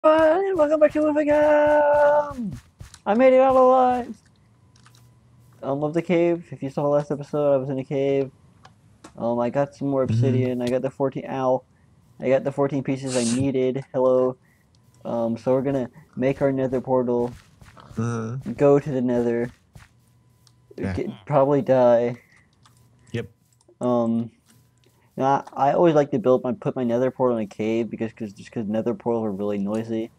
everyone, welcome back to Moving On. I made it out alive. Love the cave. If you saw the last episode, I was in a cave. I got some more obsidian. I got the 14. Ow! I got the 14 pieces I needed. Hello. So we're gonna make our Nether portal. Go to the Nether. Yeah. Probably die. Yep. Now I always like to put my Nether portal in a cave because Nether portals are really noisy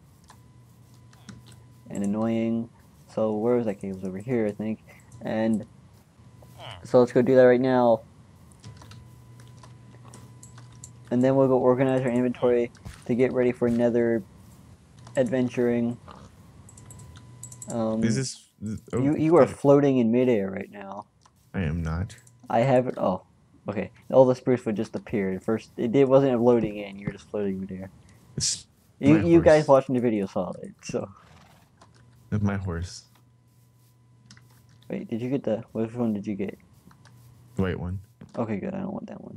and annoying. So where was that cave? It was over here, I think. And so let's go do that right now. And then we'll go organize our inventory to get ready for Nether adventuring. Is this? Oh, you are floating in midair right now. I am not. I haven't. Oh, okay. All the spruce wood just appeared. First, it wasn't loading in. You were just floating midair. It's You guys watching the video saw it. So. It's my horse. Wait, did you get the? Which one did you get? The white one. Okay, good. I don't want that one.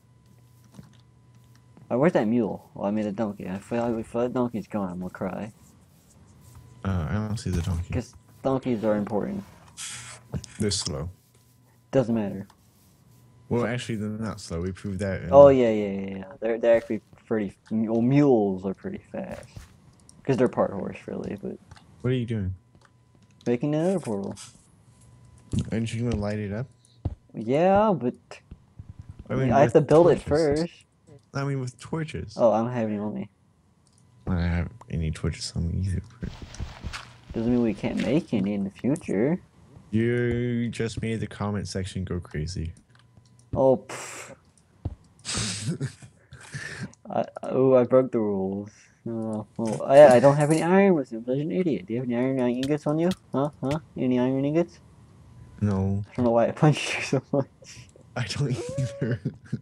Where's that mule? Well, I made a donkey. If that donkey's gone, I'm gonna cry. I don't see the donkey. Because donkeys are important. They're slow. Doesn't matter. Well, actually, they're not slow. We proved that. Oh yeah. They're actually pretty. Well, mules are pretty fast. Because they're part horse, really. But what are you doing? making another portal. Aren't you gonna light it up? Yeah, but I mean, I have to build torches. it first. I mean, with torches. Oh, I don't have any on me. I don't have any torches on me either. Doesn't mean we can't make any in the future. You just made the comment section go crazy. Oh, I broke the rules. Oh, well, I don't have any iron with me. I'm such an idiot. Do you have any iron ingots on you? Huh? Any iron ingots? No. I don't know why I punched you so much. I don't either.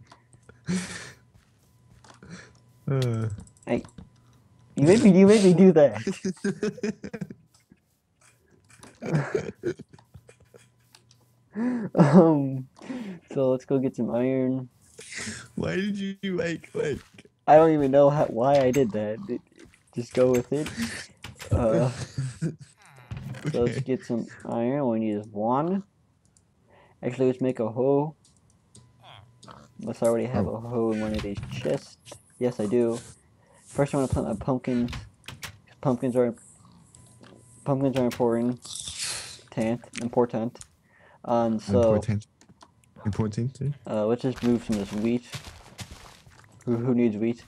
Hey, you made me do that. So let's go get some iron. Why did you like? I don't even know why I did that. Just go with it. Okay. So let's get some iron. All we need is one. Actually, let's make a hoe. Unless I already have a hoe in one of these chests. Yes, I do. First, I want to plant my pumpkins. Pumpkins are important. Important. So Important. let's just move some of this wheat. Who needs wheat?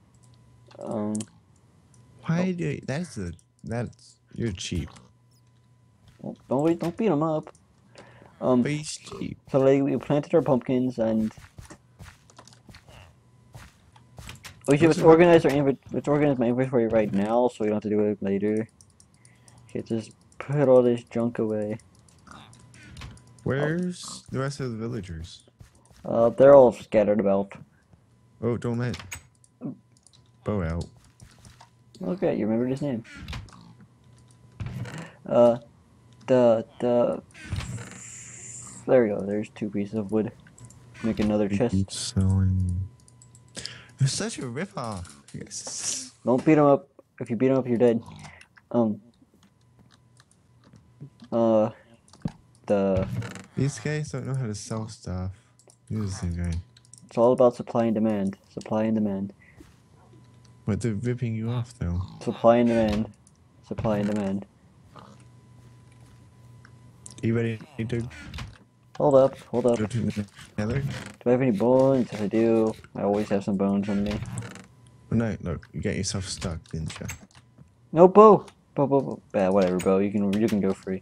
Why do you, that's you're cheap. Well, don't beat them up. But he's cheap. So we planted our pumpkins and let's organize my inventory right now so we don't have to do it later. Okay, just put all this junk away. Where's the rest of the villagers? They're all scattered about. Oh, don't let Bo out. Okay, you remembered his name. There we go. There's 2 pieces of wood. Make another chest. Selling. You're such a ripoff. Yes. Don't beat him up. If you beat him up, you're dead. These guys don't know how to sell stuff. You're the same guy. It's all about supply and demand. Supply and demand. But they're ripping you off, though. Supply and demand. Supply and demand. You ready to Hold up. go to the Nether? Do I have any bones? Yes, I do. I always have some bones on me. Well, no, look, you got yourself stuck, didn't you? No, Bo! Bo. Whatever, Bo. You can go free.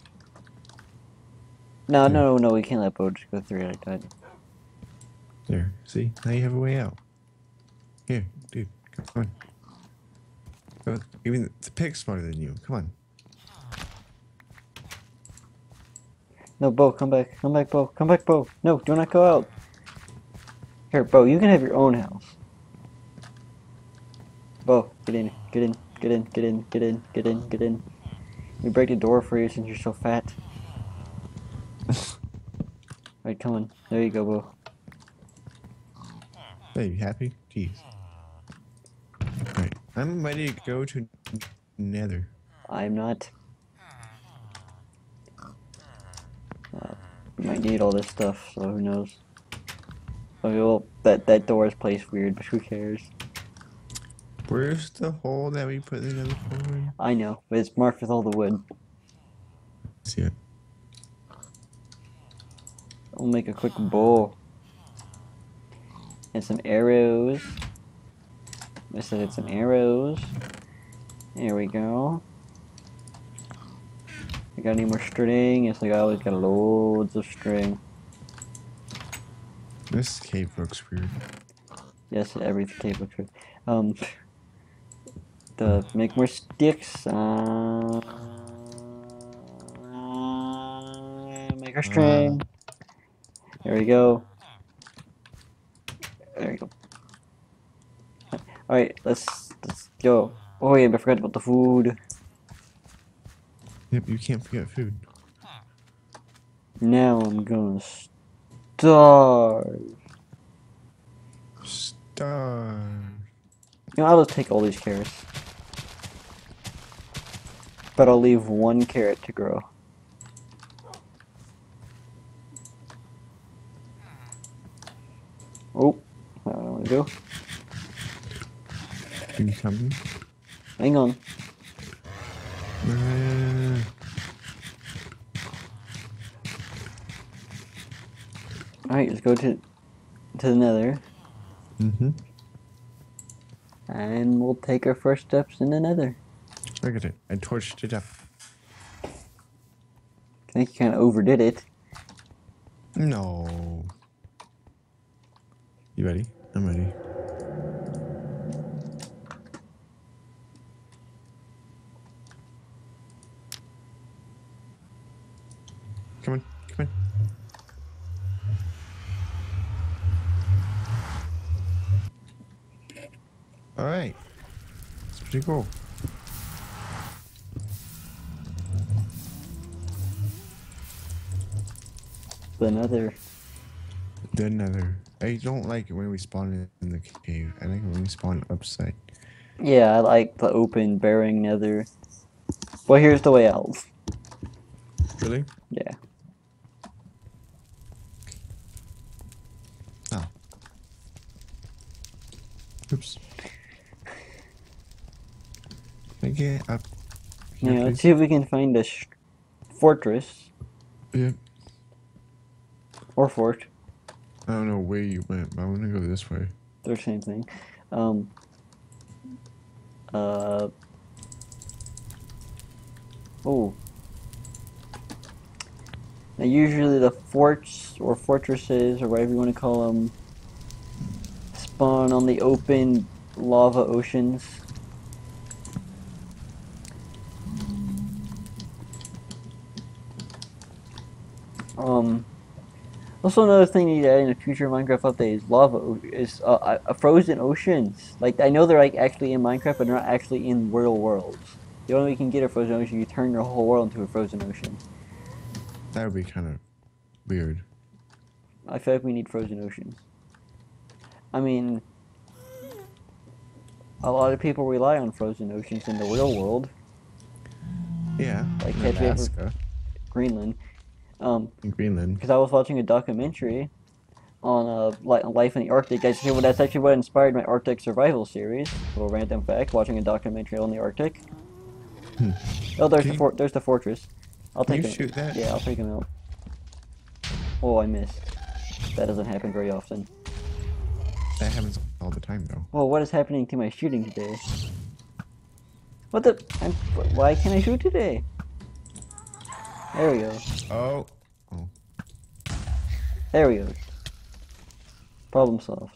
No, we can't let Bo just go through like that. There, see? Now you have a way out. Here, dude, come on. Look, even the pig's smarter than you. Come on. No, Bo, come back. Come back, Bo. Come back, Bo. No, do not go out. Here, Bo, you can have your own house. Bo, get in. Get in. Get in. Get in. Get in. Get in. Get in. Let me break the door for you since you're so fat. Alright, come on. There you go, Bo. Hey, you happy? Jeez. Alright. I'm ready to go to Nether. I'm not. We might need all this stuff, so who knows? Okay, well, that door is placed weird, but who cares? Where's the hole that we put the Nether portal in? I know, but it's marked with all the wood. See it. We'll make a quick bow. And some arrows. I said it's some arrows. There we go. I got any more string? Yes, I always got loads of string. This cave looks weird. Yes, every cave looks good. To make more sticks. Make our string. There we go. There we go. All right, let's go. Oh yeah, I forgot about the food. Yep, you can't forget food. Now I'm gonna starve. Starve. You know, I'll just take all these carrots. But I'll leave one carrot to grow. Oh, I don't know what to do. You coming? Hang on. Alright, let's go to the nether. Mm-hmm. And we'll take our first steps in the nether. Look at it. I torched it up. I think you kind of overdid it. No. You ready? I'm ready. Come on, come on. All right. That's pretty cool. The nether. The Nether. I don't like it when we spawn in the cave. I like it when we spawn upside. Yeah, I like the open, bearing nether. Well, here's the way out. Really? Yeah. Oh. Oops. Can I get up here, Yeah, let's please? see if we can find a fortress. Yeah. Or fort. I don't know where you went, but I want to go this way. They're the same thing. Oh. Now usually the forts or fortresses or whatever you want to call them spawn on the open lava oceans. Also another thing you need to add in a future Minecraft update is frozen oceans. Like I know they're like actually in Minecraft, but they're not actually in real worlds. The only way you can get a frozen ocean, you turn your whole world into a frozen ocean. That would be kind of weird. I feel like we need frozen oceans. I mean, a lot of people rely on frozen oceans in the real world. Yeah. Like in have you ever Alaska. Greenland? In Greenland. Because I was watching a documentary on life in the Arctic. Well, that's actually what inspired my Arctic survival series. Little random fact: watching a documentary on the Arctic. Oh, there's there's the fortress. I'll Can take you him. shoot that? Yeah, I'll take him out. Oh, I missed. That doesn't happen very often. That happens all the time, though. Well, what is happening to my shooting today? What the? Why can't I shoot today? There we go. Oh. Oh. There we go. Problem solved.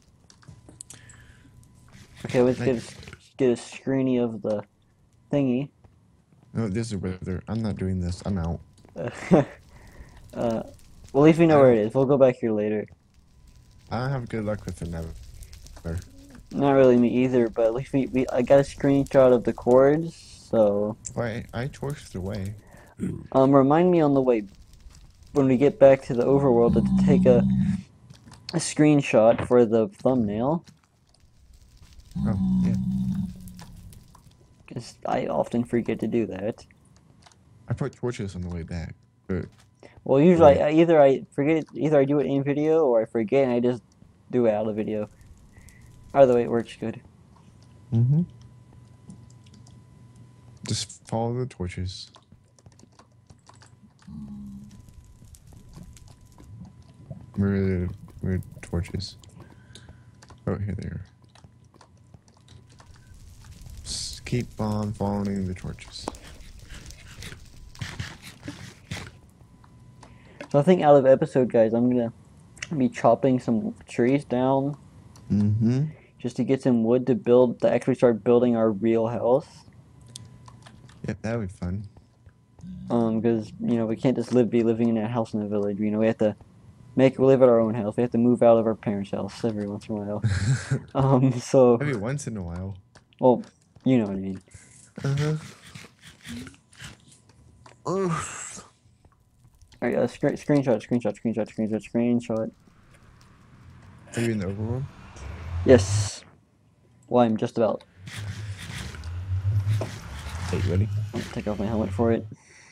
Okay, let's get a screeny of the thingy. No, this is whether I'm not doing this. I'm out. Well, at least we know where it is. We'll go back here later. I don't have good luck with the Nether. Not really me either, but at least I got a screenshot of the chords, so... Why, I torched the way. Remind me on the way, when we get back to the overworld, to take a screenshot for the thumbnail. Oh, yeah. I often forget to do that. I put torches on the way back, but Well, usually Right. either I forget it, either I do it in video or I forget and I just do it out of video. Either way, it works good. just follow the torches. Where are torches? Oh, here they are. Just keep on following the torches. So I think out of episode, guys, I'm gonna be chopping some trees down Mm-hmm. just to get some wood to actually start building our real house. Yep, that would be fun. Because we can't just be living in a house in a village. We have to live at our own house. We have to move out of our parents' house every once in a while. So Every once in a while. well, you know what I mean. Uh-huh. All right, screenshot. Are you in the overworld? Yes. Well, I'm just about. Hey, you ready? I'll take off my helmet for it.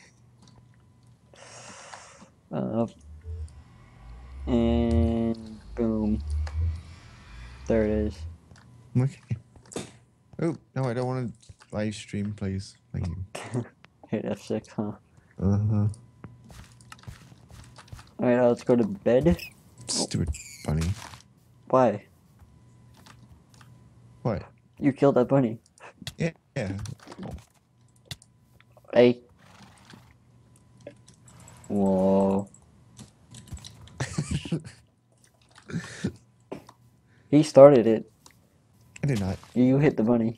And boom. There it is. Okay. Oh, no, I don't want to live stream, please. Thank you. Hit F6, huh? Uh-huh. Alright, let's go to bed. Stupid bunny. Why? What? You killed that bunny. Yeah, yeah. Hey. Whoa. He started it. I did not. You hit the bunny.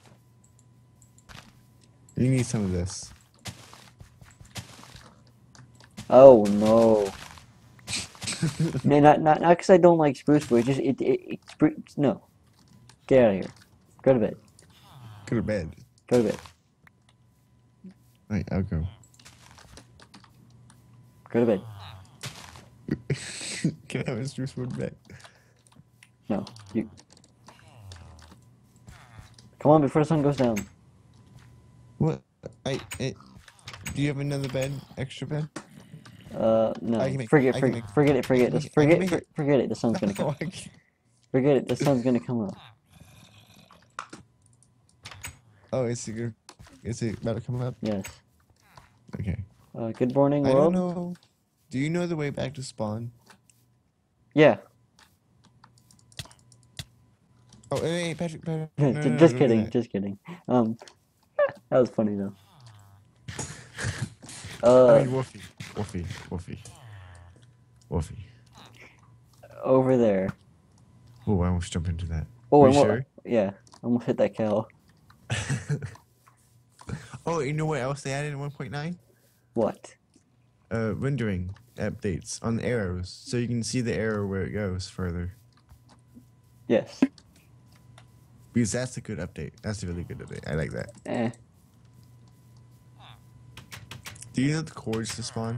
You need some of this. Oh no. No, not because I don't like spruce wood. Just no. Get out of here. Go to bed. Go to bed. Go to bed. Right, I'll go. Go to bed. Can I have a spruce wood back? No. You. Come on before the sun goes down. What? Do you have another bed? Extra bed? No. I can make- Forget I can it. make- Forget I it. can Just make- I can make it. forget it. The sun's gonna come. No, I can't. Forget it. The sun's gonna come up. Oh, is it about to come up? Yes. Okay. Good morning, I don't world. know. Do you know the way back to spawn? Yeah. Oh, hey, Patrick. No, no, Just don't do kidding. that. Just kidding. That was funny though. I mean, Woofy. Over there. Oh, I almost jumped into that. Oh, Are you sure? Yeah. Almost hit that cow. Oh, you know what else they added in 1.9? What? Rendering updates on arrows, so you can see the arrow where it goes further. Yes. Because that's a good update. That's a really good update. I like that. Eh. Do you know the chords to spawn?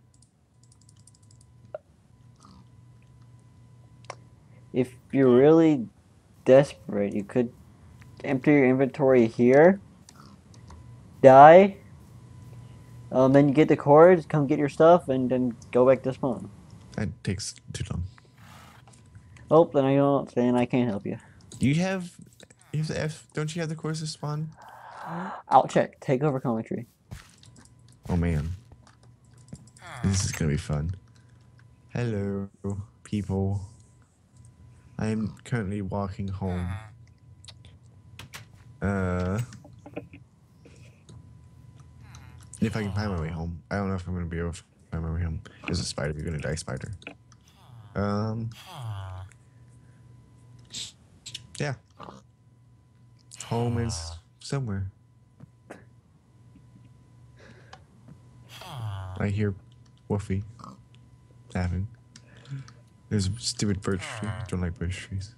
If you're really desperate, you could empty your inventory here, die, then you get the cords, come get your stuff, and then go back to spawn. That takes too long. Oh, then I can't help you. You have the F. Don't you have the chords to spawn? I'll check. Take over commentary. Oh man, this is gonna be fun. Hello, people. I am currently walking home. If I can find my way home. I don't know if I'm gonna be able to find my way home. There's a spider. You're gonna die, spider. Yeah. Home is somewhere. I hear Woofy laughing. There's a stupid birch tree. Don't like birch trees.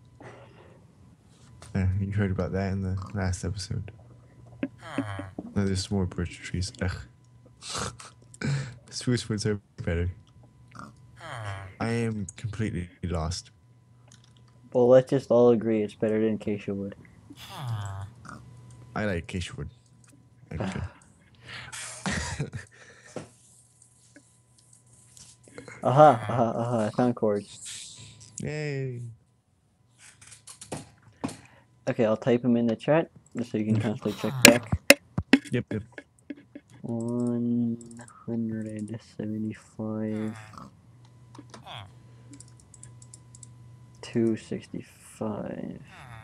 Yeah, you heard about that in the last episode. No, there's more birch trees. Ugh. Spruce woods are better. I am completely lost. Well, let's just all agree it's better than acacia wood. I like Cashwood. Actually. I found chords. Yay. Okay, I'll type them in the chat just so you can constantly check back. Yep, yep. 175. 265.